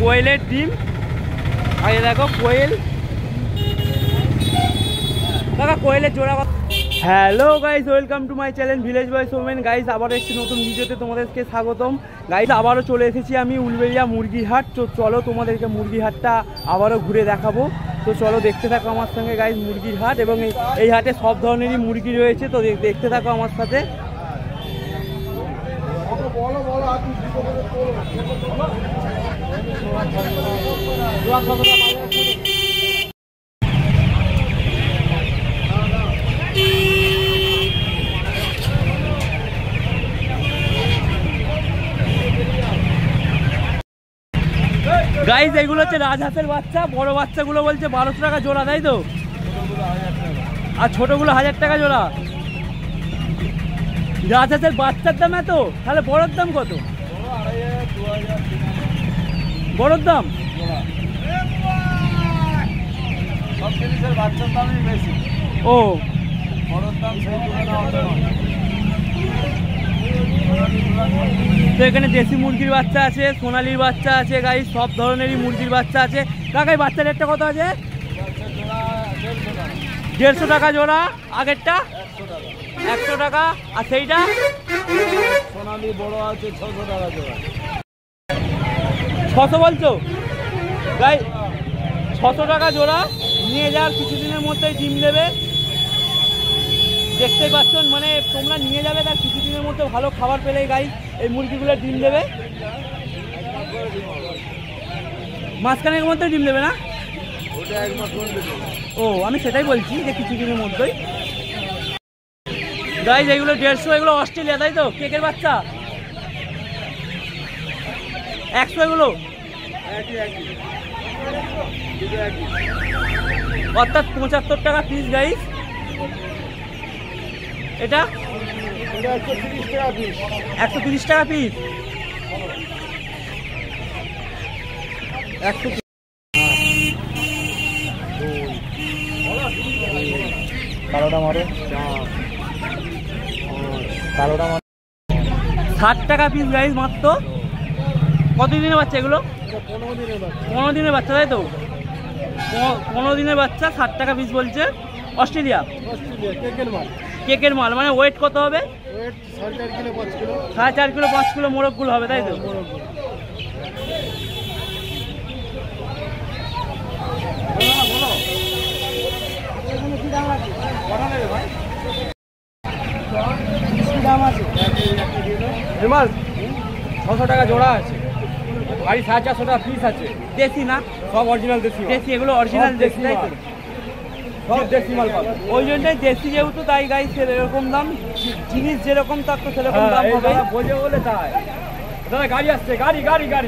কোয়েলের ডিম। আর দেখো কোয়েল, কাকা কোয়েলের জোড়া। Hello guys, welcome to my channel village boys women. Guys আবারও একটি নতুন ভিডিওতে তোমাদেরকে স্বাগতম। গাইস আবারও চলে এসেছি আমি উলবেড়িয়া মুরগির হাট। তো চলো তোমাদেরকে মুরগির হাটটা আবারও ঘুরে দেখাবো। তো চলো দেখতে থাকো আমার সঙ্গে গাইস মুরগির হাট। এবং এই হাটে সব ধরনেরই মুরগি রয়েছে, তো দেখতে থাকো আমার সাথে। গাইস এগুলো হচ্ছে রাজহাঁসের বাচ্চা। বড় বাচ্চাগুলো বলছে 1200 টাকা জোড়া, তাই তো? আর ছোটগুলো 1000 টাকা জোড়া। রাজহাঁসের বাচ্চার দাম এত, তাহলে বড়োর দাম কত? বড়োর দাম ও তো এখানে দেশি মুরগির বাচ্চা আছে, সোনালির বাচ্চা আছে, গাইস সব ধরনেরই মুরগির বাচ্চা আছে। কাকাই বাচ্চার রেটটা কত আছে? 150 টাকা জোড়া। আগেরটা 100 টাকা। আর সেইটা সোনালি বড় আছে 600 টাকা জোড়া। 600 বলছো গাই? 600 টাকা জোড়া। নিয়ে যাওয়ার কিছুদিনের মধ্যেই ডিম দেবে, দেখতেই পাচ্ছেন। মানে তোমরা নিয়ে যাবে, তার কিছুদিনের মধ্যে ভালো খাবার পেলেই গাই এই মুরগিগুলো ডিম দেবে। মাঝখানের মধ্যে ডিম দেবে না? ও আমি সেটাই বলছি যে কিছুদিনের মধ্যেই। গাইস এগুলো 150, এগুলো অস্ট্রেলিয়া, তাই তো? কেকের বাচ্চা 100, এগুলো অর্থাৎ 75 টাকা পিস গাইস। এটা 130 টাকা পিস। 130 টাকা পিস। 130 কালোটা মারো, কালোটা মারো। 60 টাকা পিস গাইস মাত্র। কতদিনের বাচ্চা এগুলো? 15 দিনের বাচ্চা, তাই তো? 15 দিনের বাচ্চা 60 টাকা পিস বলছে। অস্ট্রেলিয়া কেকের মাল। মানে ওয়েট কত হবে? 4.5 কিলো 5 কিলো। 4.5 কিলো 5 কিলো মোরগগুলো হবে, তাই তো? দাম আছে 600 টাকা জোড়া আছে। বাড়ি 450 টাকা পিস আছে। দেশি না? সব অরিজিনাল দেশি। দেশি, এগুলো অরিজিনাল দেশি, তাই তো? সব দেশি মাল পাবে। ওই জন্যই দেশি যেহেতু, তাই গাইস এরকম দাম। জিনিস যেরকম তার তো সেরকম দাম হবে। বোঝে বলে তাই। দাদা গাড়ি আসছে, গাড়ি গাড়ি গাড়ি।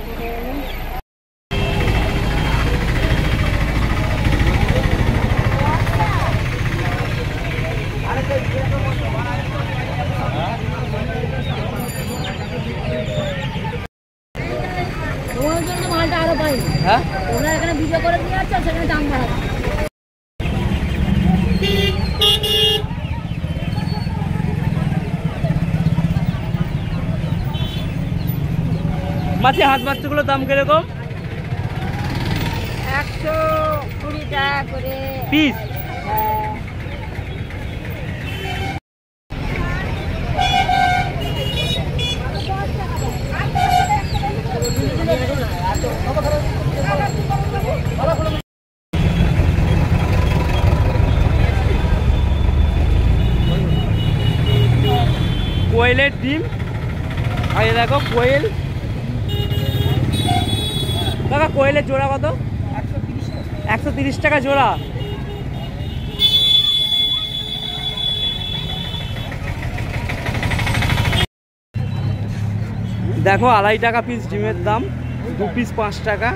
তোমার জন্য মালটা আরো পাই। হ্যাঁ তোমরা এখানে ভিডিও করে দিয়ে যাচ্ছ, সেখানে দাম বাড়াচ্ছ। মাছি হাঁস বাচ্চাগুলোর দাম কিরকম? 120 টাকা করে পিস। কোয়েলের ডিম। আর দেখো কোয়েল। কাকা কোয়েলের জোড়া কত? 130 টাকা জোড়া। দেখো 2.5 টাকা পিস ডিমের দাম, 2 পিস 5 টাকা।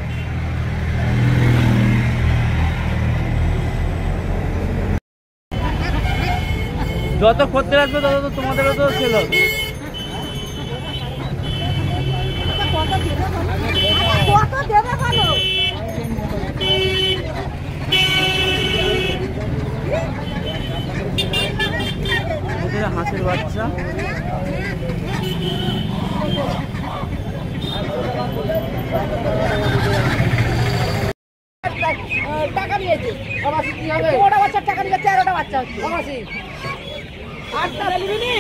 যত খদ্দের আসবে তত তো তোমাদেরও তো সেল হবে। হাঁসের বাচ্চা। টাকা নিয়েছে ওটা বাচ্চার টাকা নিয়ে 13টা বাচ্চা হচ্ছে মাসি 8টা লিবিনি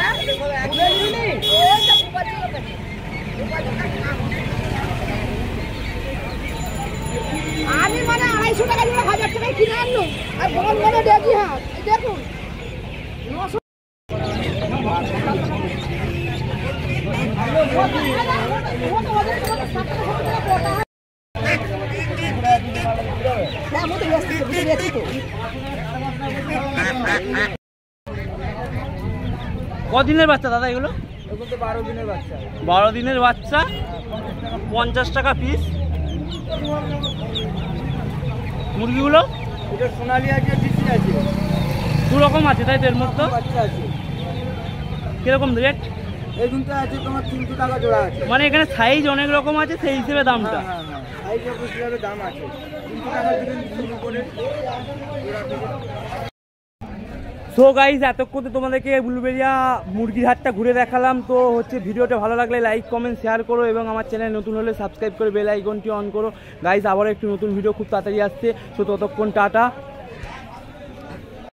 আমি মানে 250 টাকা দিয়ে 1000 টাকায় কিনে আনলো আর বড় বড় দেখি হ্যাঁ দেখুন 900 কদিনের বাচ্চা দাদা এগুলো? 12 দিনের বাচ্চা। 12 দিনের বাচ্চা, 50 টাকা পিস। মুরগিগুলো এটা সোনালি আছে, ডিসি আছে, দু রকম আছে তাই তো? এর মধ্যে বাচ্চা আছে। কিরকম রেট? এই দুটো আছে তোমার 300 টাকা জোড়া আছে। মানে এখানে সাইজ অনেক রকম আছে, সেই হিসেবে দামটা। হ্যাঁ হ্যাঁ, সাইজ হিসেবে দাম আছে। 300 টাকা থেকে শুরু করে জোড়া থেকে। সো গাইজ এতক্ষণ তো তোমাদেরকে উলুবেড়িয়া মুরগির হাটটা ঘুরে দেখালাম। তো হচ্ছে ভিডিওটা ভালো লাগলে লাইক কমেন্ট শেয়ার করো এবং আমার চ্যানেল নতুন হলে সাবস্ক্রাইব করে বেল আইকনটি অন করো। গাইজ আবারও একটু নতুন ভিডিও খুব তাড়াতাড়ি আসছে। সো ততক্ষণ টাটা।